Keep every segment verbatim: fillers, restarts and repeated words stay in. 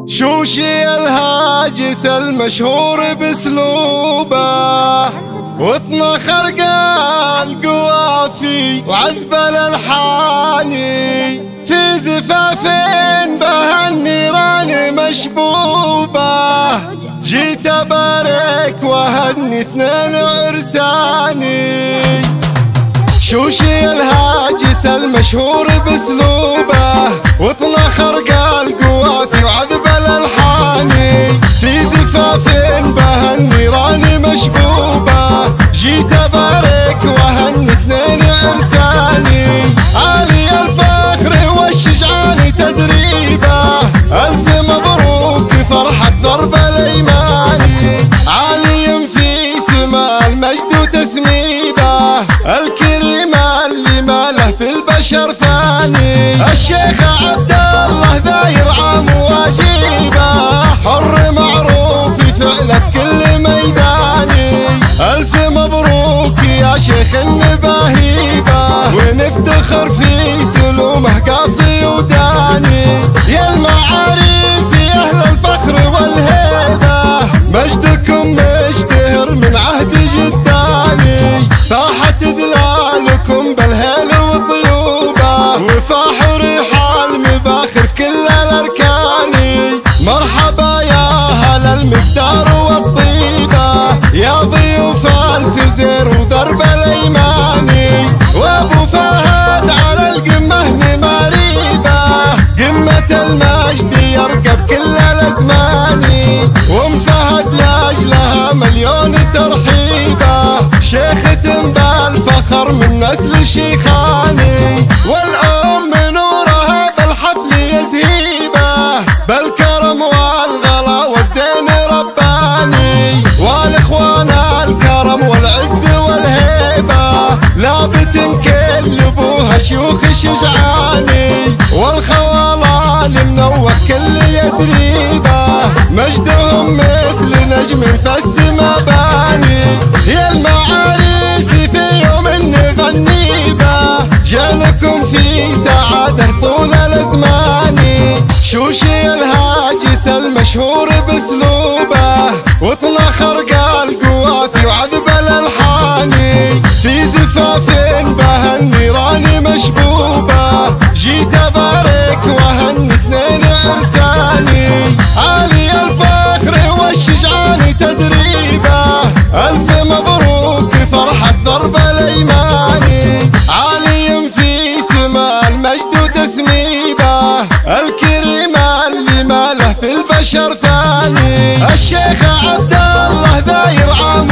شوشي الهاجس المشهور باسلوبه وطنا خرقة القوافي وعذب الالحاني في زفاف به النيران مشبوبه جيت ابارك وهدني اثنين عرساني. شوشي الهاجس المشهور باسلوبه وطنا خرقة القوافي وعذب الالحاني في زفاف به النيران مشبوبه جيت ابارك وهني اثنين عرساني. عالي الفخر والشجعان تدريبه الف مبروك فرحة ضرب الايماني عالي في سما المجد وتسميبه الكريمه اللي ما له في البشر ثاني. الشيخ عبد الله داير عام واجيبه حر معروف فعله في كل ميداني. الف مبروك يا شيخ النباهيبه ونفتخر في سلومه قاصي وداني. يا المعاريس يا اهل الفخر والهيبه مجدكم مشتهر من عهد جداني. فاحت دلالكم بالهيل والطيوبه وفاح ريح المباخر في كل الاركان. مرحبا يا اهل المقدار والطيبه يا ضيوف الفزير وضرب الايماني. وابو فهد على القمه نماريبه قمه المجد يركب كل الازمان. وام فهد لاجلها مليون ترحيبه شيخة بالفخر من نسل شيخاني. والام نورها بالحفل يزهيبه بالكرم والغلا والزين رباني. والاخوان الكرم والعز والهيبه لابت كلبوها شيوخ شجعاني. والخوالال منوه كل يدريبه مجدهم مثل نجم في السما باني. يا المعاريس في يوم نغنيبه جالكم في سعاده طول الازمان. شوشي الهاجس المشهور باسلوبه وطنا خرقة القوافي وعذب الالحاني في زفاف به النيران مشبوبه جيت ابارك وهني اثنين عرساني. عالي الفخر والشجعان تدريبه الف مبروك فرحة ضرب الايماني عالي في سما المجد وتسميبه الكريمه اللي ما له في البشر ثاني. الشيخ عبد الله داير عام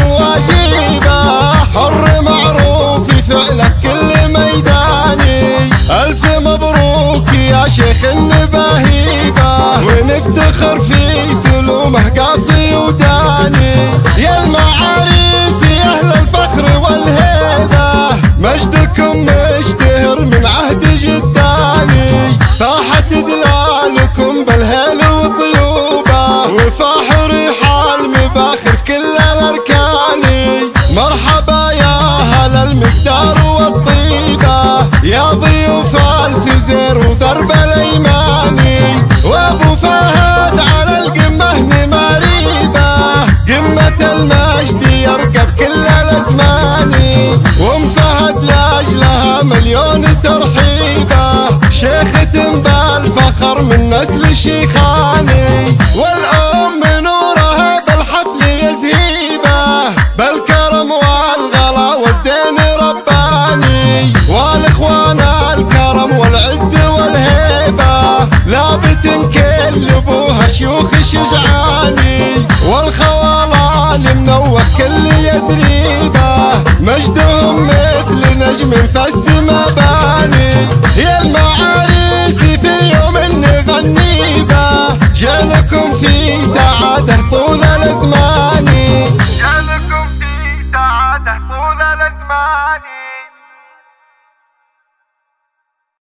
واجيبه حر معروف فعله في كل ميداني. الف مبروك يا شيخ النباهيبه ونفتخر في سلومه قاصي وداني. يا المعاريس يا اهل الفخر والهيبه مجدكم مشتهر من عهد جداني. فاحت دلالكم بالهيل والطيوبه وفاح ريح المباخر في كل الاركان. مرحبا يا اهل المقدار والطيبه يا ضيوف الفزير وضرب الايماني. وابو فهد على القمه نماريبه قمه المجد يركب كل الازمان. وام فهد لاجلها مليون ترحيبه شيخة بالفخر من نسل شيخاني. والام نورها بالحفل يزهيبه بالكرم والغلا والزين رباني. والاخوان الكرم والعز والهيبه لابت كلبوها شيوخ شجعاني. والخوالال منوه كل يدريبه مجدهم مثل نجم في السما